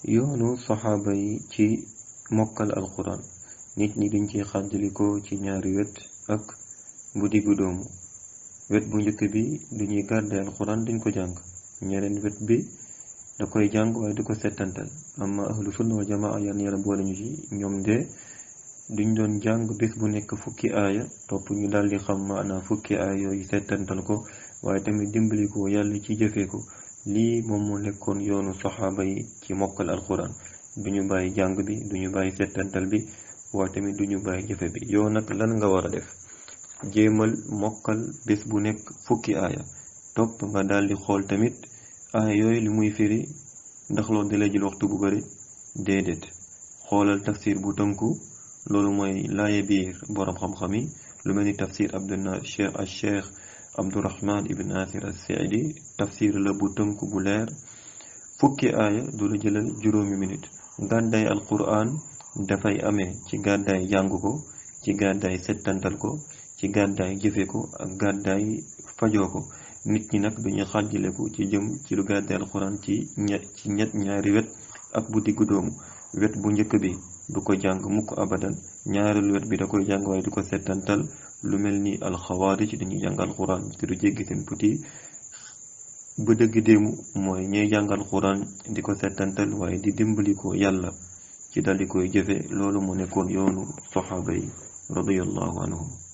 yoonu saxaaba yi ci mokkal alquran. nit ñi dañ ci xàjjalikoo ci ñaari wet ak bu diggu doomu. wet bu njëkk bi duñuy gàddaay alquran dañ ko jàng, ñeneen wet bi da koy jàng waaye du ko settantal. amma ahlu sunna wa jamaa yan yàlla boole ñu ci ñoom de duñ doon jàng bés bu nekk fukki aaya topp ñu daldi xam maanaam fukki aaya yooyu settantal ko waaye tamit dimbali ko yàlla ci jëfee ko. lii moom moo nekkoon yoonu saxaaba yi ci mokkal alquran. duñu bàyyi jàng bi, duñu bàyyi settantal bi, waaye tamit duñu bàyyi jëfe bi. yow nag lan nga war a def? jéemal mokkal bés bu nekk fukki aaya, topp nga daldi xool tamit aaya yooyu li muy firi, ndax loolu dina jël waxtu bu bari déedéet. xoolal tafsir bu tënku, loolu mooy laaye biir boroom xam-xam yi, lu mel ni tafsir Cheikh Abdurrahman ibn Nasir as-Saidi. tafsir la bu tënku bu leer, fukki aaya du la jëlal juróomi minute. gàddaay alquran dafay amee ci gàddaay jàng ko, ci gàddaay settantal ko, ci gàddaay jëfe ko ak gàddaay fajoo ko. nit ñi nag duñu xàjjaleku ci jëm ci lu gàddaay alquran ci ñaari wet ak bu diggu doomu. wet bu njëkk bi du ko jàng mukk abadan, ñaareelu wet bi da koy jàng waaye du ko settantal. lu mel ni alxawaarij dañuy jàng alquran te du jéggi seen puti. ba dëgg déemu mooy ñuy jàng alquran di ko settantal waaye di dimbali ko yàlla ci daldi koy jëfe. loolu moo nekkoon yoonu saxaaba yi radiyallahu anhum.